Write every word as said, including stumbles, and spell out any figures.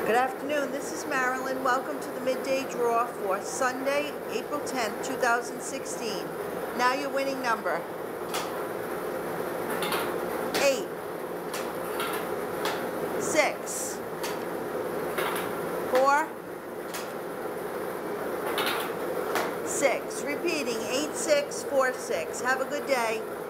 Good afternoon, this is Marilyn. Welcome to the midday draw for Sunday, April tenth, two thousand sixteen. Now your winning number. eight, six, four, six. Repeating, eight six four six. Have a good day.